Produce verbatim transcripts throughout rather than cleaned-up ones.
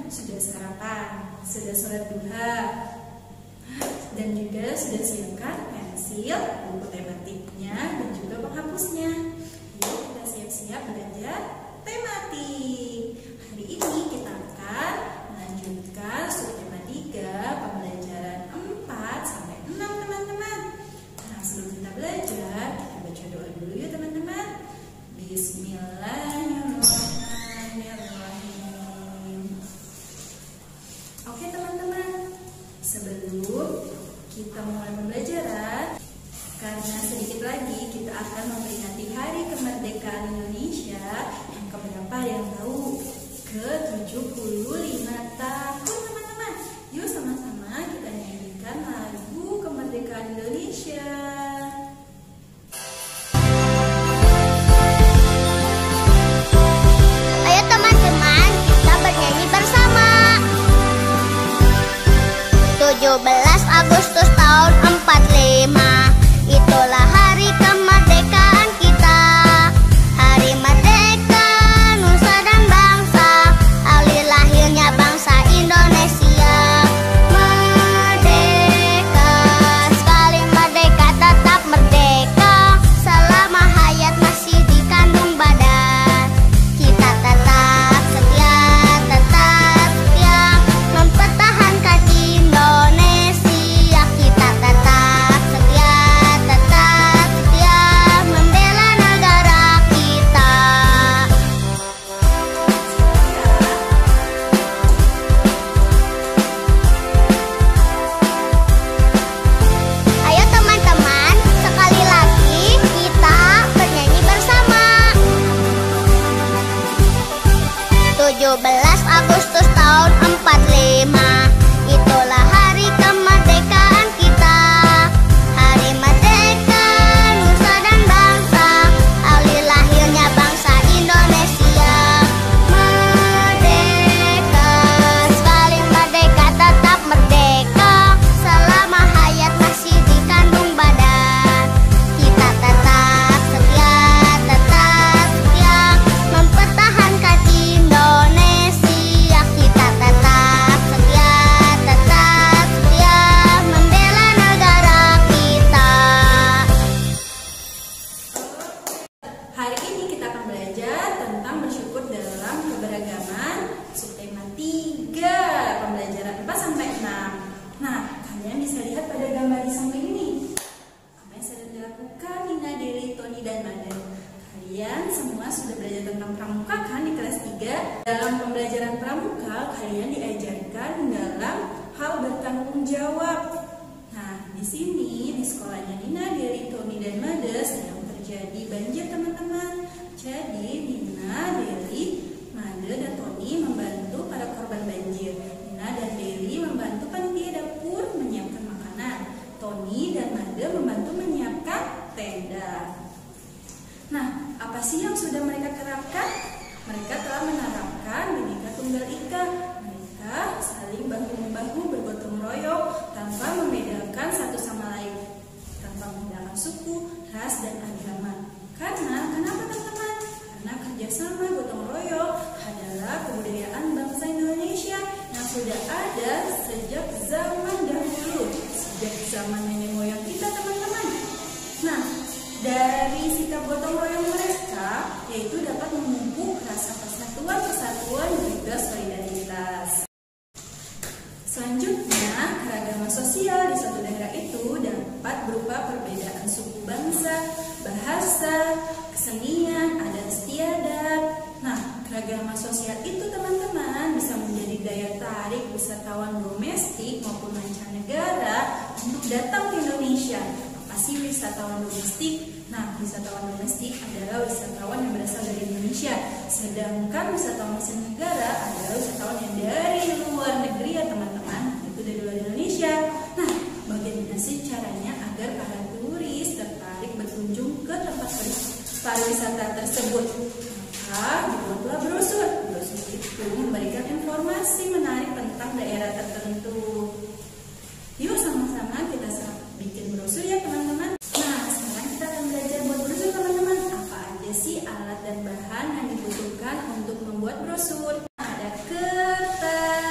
sudah sarapan, sudah sholat duha, dan juga sudah siapkan pensil, buku tematiknya, dan juga penghapusnya. Yuk kita siap-siap belajar tematik. Hari ini kita akan melanjutkan subtema tiga, pembelajaran empat sampai enam teman-teman. Nah, sebelum kita belajar, kita baca doa dulu ya teman-teman. Bismillahirrahmanirrahim. Oke teman-teman, sebelum kita mulai pembelajaran, karena sedikit lagi kita akan memperingati Hari Kemerdekaan Indonesia yang keberapa yang tahu? ke tujuh puluh lima tahun teman-teman. Yuk sama-sama kita nyanyikan lagu Kemerdekaan Indonesia. Ayo teman-teman, kita bernyanyi bersama. tujuh belas Agustus tahun empat puluh lima, itulah hari kemerdekaan kita. Hari merdeka nusa dan bangsa, hari lahirnya bangsa Indonesia. Merdeka, sekali merdeka tetap merdeka, selama hayat masih dikandung badan. Kita tetap setia, tetap setia, mempertahankan Indonesia. Kita tetap setia, tetap setia, membela negara kita. Ayo teman-teman, sekali lagi kita bernyanyi bersama. tujuh belas Agustus tahun empat puluh lima, itulah hari kemerdekaan kita. Hari merdeka nusa dan bangsa, hari lahirnya bangsa Indonesia. Merdeka, sekali merdeka tetap merdeka, selama hayat masih dikandung badan. Kita tetap setia, tetap setia, mempertahankan Indonesia. Kita tetap setia, tetap setia, membela negara kita. Hari ini kita akan belajar tentang bersyukur dalam keberagaman, subtema tiga, pembelajaran empat sampai enam. Nah, kalian bisa lihat pada gambar di samping ini apa yang sedang dilakukan Nina, Deli, Tony, dan Mada. Kalian semua sudah belajar tentang pramuka kan di kelas tiga? Dalam pembelajaran pramuka, kalian diajarkan dalam hal bertanggung jawab. Nah, di sini di sekolahnya Nina, Deli, Tony, dan Mada sedang terjadi banjir teman-teman. Jadi Nina, Deli, Mada, dan Tony membantu para korban banjir. Nina dan Deli membantu panitia dapur menyiapkan makanan. Tony dan Mada membantu menyiapkan tenda. Nah, apa sih yang sudah mereka terapkan? Mereka telah menerapkan Bhinneka Tunggal Ika. Mereka saling bahu-membahu bergotong royong tanpa membedakan satu sama lain, tanpa membedakan suku, ras, dan agama. Karena, kenapa teman-teman? Karena kerjasama gotong royong adalah kebudayaan bangsa Indonesia yang sudah ada sejak zaman dahulu, sejak zaman nenek moyang kita teman-teman. Nah, dari sikap gotong royong mereka, yaitu dapat memupuk rasa persatuan, persatuan juga solidaritas. Selanjutnya, keragaman sosial di suatu daerah itu dapat berupa perbedaan suku bangsa, bahasa, kesenian, adat istiadat. Nah, keragaman sosial itu teman-teman bisa menjadi daya tarik wisatawan domestik maupun mancanegara untuk datang ke Indonesia. Apa sih wisatawan domestik? Nah, wisatawan domestik adalah wisatawan yang berasal dari Indonesia, sedangkan wisatawan mancanegara adalah wisatawan yang dari luar negeri ya teman-teman, itu dari luar Indonesia. Nah, bagaimana sih caranya agar para turis tertarik berkunjung ke tempat pariwisata tersebut? Maka dibuatlah brosur. Brosur itu memberikan informasi menarik tentang daerah tertentu. Yuk sama-sama kita bikin brosur ya teman-teman. Nah, sekarang kita akan belajar buat brosur teman-teman. Apa aja sih alat dan bahan yang dibutuhkan untuk membuat brosur? Ada kertas,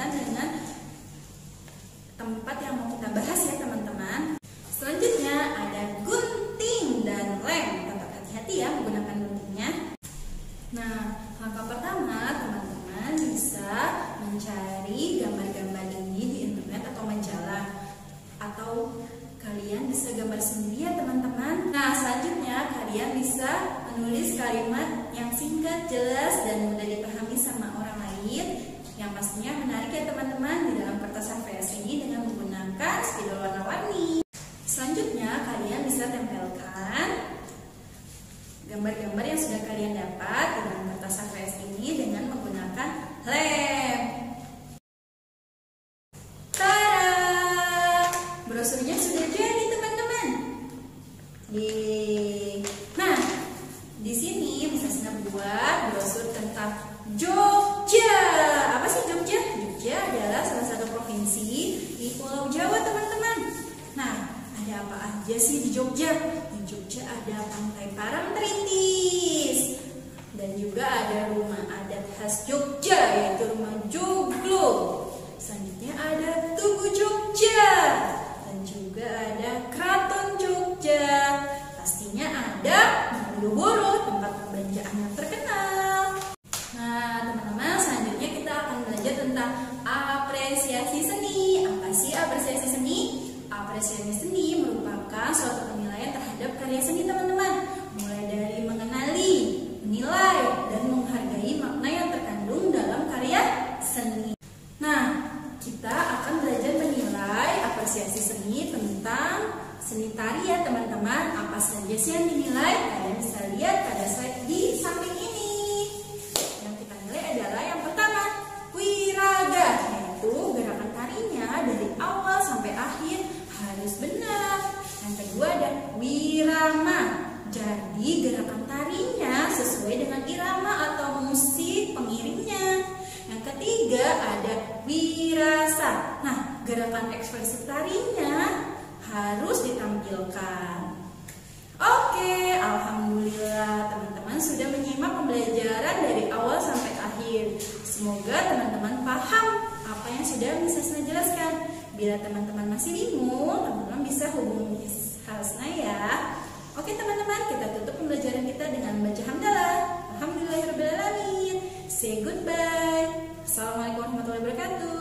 berkaitan dengan tempat yang mau kita bahas ya teman-teman. Selanjutnya ada gunting dan lem. Tetap hati-hati ya menggunakan guntingnya. Nah, langkah pertama teman-teman bisa mencari gambar-gambar ini di internet atau majalah, atau kalian bisa gambar sendiri ya teman-teman. Nah, selanjutnya kalian bisa menulis kalimat yang singkat, jelas, dan mudah dipahami sama orang lain, yang pastinya menarik ya teman-teman di dalam kertas H V S ini dengan menggunakan spidol warna-warni. Selanjutnya kalian bisa tempelkan gambar-gambar yang sudah kalian dapat di dalam kertas H V S ini dengan menggunakan lem. Tada! Brosurnya sudah jadi teman-teman. Yeay. Nah, di sini bisa Sina buat brosur tentang Jogja. Apa sih Jogja? Jogja adalah salah satu provinsi di Pulau Jawa teman-teman. Nah, ada apa aja sih di Jogja? Di Jogja ada Pantai Parangtritis, dan juga ada rumah adat khas Jogja yaitu rumah Joglo. Selanjutnya ada Tugu Jogja, dan juga ada Keraton Jogja. Pastinya ada Malioboro, tempat perbelanjaan yang terkenal. Nah teman-teman, selanjutnya kita akan belajar tentang apresiasi seni. Apa sih apresiasi seni? Apresiasi seni merupakan suatu penilaian terhadap karya seni teman-teman, mulai dari mengenali, menilai, dan menghargai makna yang terkandung dalam karya seni. Nah, kita akan belajar menilai apresiasi seni tentang seni tari ya teman-teman. Apa saja sih yang dinilai? Kalian bisa lihat pada slide di samping ini. Yang kita nilai adalah yang pertama, wiraga, yaitu gerakan tarinya dari awal sampai akhir harus benar. Yang kedua ada wirama, jadi gerakan tarinya sesuai dengan irama atau musik pengiringnya. Yang ketiga ada wirasa. Nah, gerakan ekspresi tarinya harus ditampilkan. Oke, alhamdulillah teman-teman sudah menyimak pembelajaran dari awal sampai akhir. Semoga teman-teman paham apa yang sudah bisa saya jelaskan. Bila teman-teman masih bingung, teman-teman bisa hubungi Hasna ya. Oke teman-teman, kita tutup pembelajaran kita dengan membaca hamdalah. Alhamdulillahirrahmanirrahim. Say goodbye. Assalamualaikum warahmatullahi wabarakatuh.